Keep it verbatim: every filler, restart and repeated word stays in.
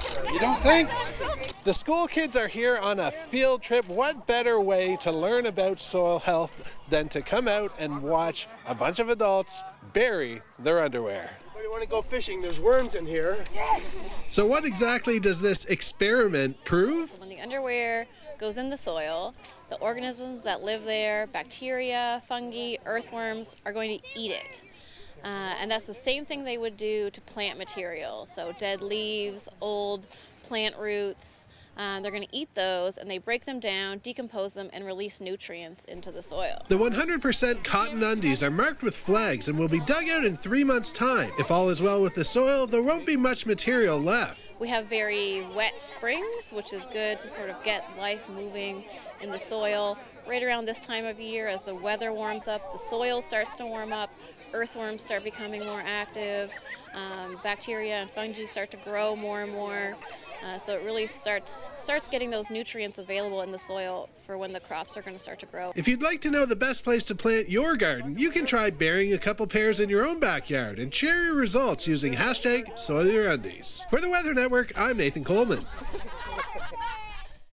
You don't think? The school kids are here on a field trip. What better way to learn about soil health than to come out and watch a bunch of adults bury their underwear? If you want to go fishing, there's worms in here. Yes! So what exactly does this experiment prove? When the underwear goes in the soil, the organisms that live there, bacteria, fungi, earthworms, are going to eat it. Uh, and that's the same thing they would do to plant material. So dead leaves, old plant roots, um, they're going to eat those and they break them down, decompose them, and release nutrients into the soil. The one hundred percent cotton undies are marked with flags and will be dug out in three months' time. If all is well with the soil, there won't be much material left. We have very wet springs, which is good to sort of get life moving in the soil. Right around this time of year, as the weather warms up, the soil starts to warm up, earthworms start becoming more active, um, bacteria and fungi start to grow more and more. Uh, so it really starts starts getting those nutrients available in the soil for when the crops are going to start to grow. If you'd like to know the best place to plant your garden, you can try burying a couple pairs in your own backyard and share your results using hashtag SoilYourUndies. For the Weather Network, I'm Nathan Coleman.